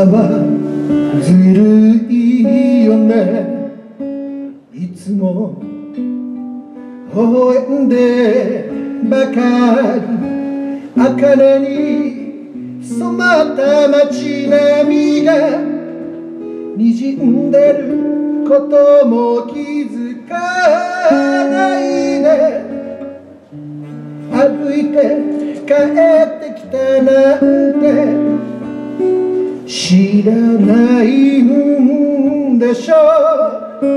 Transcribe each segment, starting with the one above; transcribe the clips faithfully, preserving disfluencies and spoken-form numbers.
はずるいよね。いつも微笑んでばかり、茜に染まった街並みがにじんでることも気づかないで、歩いて帰ってきたなんて知らないんでしょう。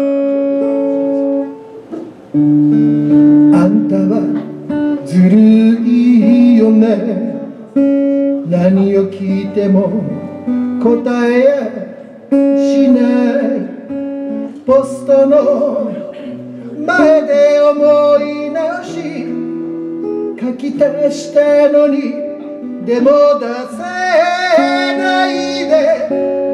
あんたはずるいよね。何を聞いても答えやしない。ポストの前で思い直し書き足したのに、でも出せないで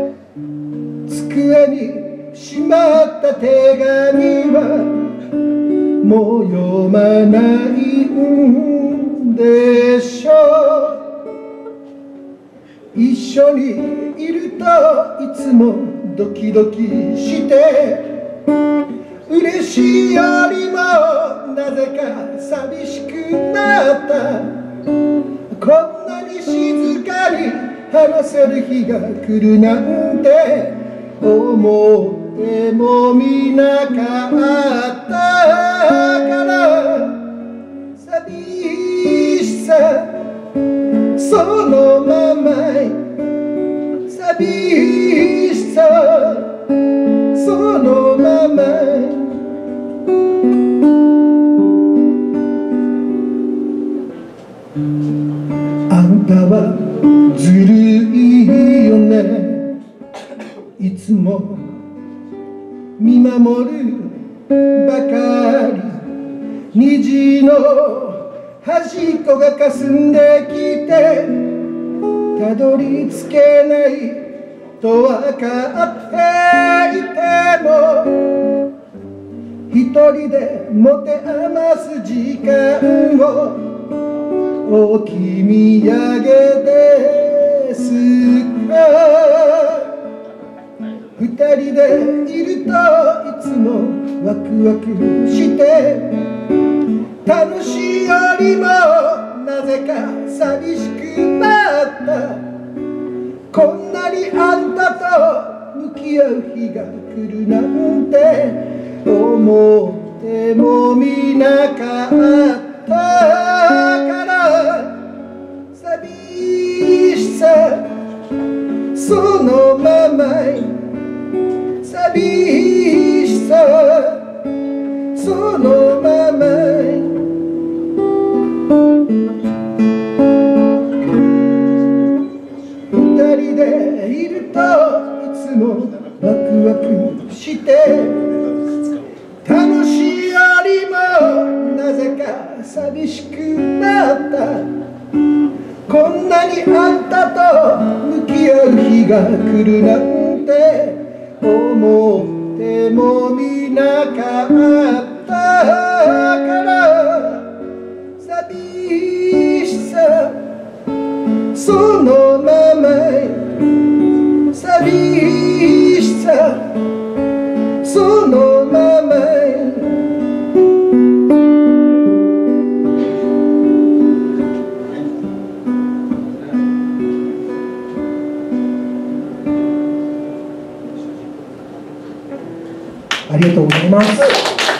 机にしまった手紙はもう読まないんでしょう。一緒にいるといつもドキドキして、嬉しいよりもなぜか寂しくなった。こんなに静かに話せる日が来るなんて思ってもみなかったから、寂しさそのまま、寂しさそのまま。あんたはずるいよね。いつも見守るばかり、虹の端っこがかすんできてたどり着けないとわかっていても、一人で持て余す時間をお君土産ですか。二人でいるといつもワクワクして、楽しいよりもなぜか寂しくなった。こんなにあんたと向き合う日が来るなんて思ってもみなかったから、寂しさそのまま、寂しさそのまま。二人でいるといつもワクワクして、楽しいよりもなぜか寂しくなった。こんなにあんたと向き合う日が来るなんて思ってもみなかったから、寂しさそのまま、寂しさそのまま。ありがとうございます。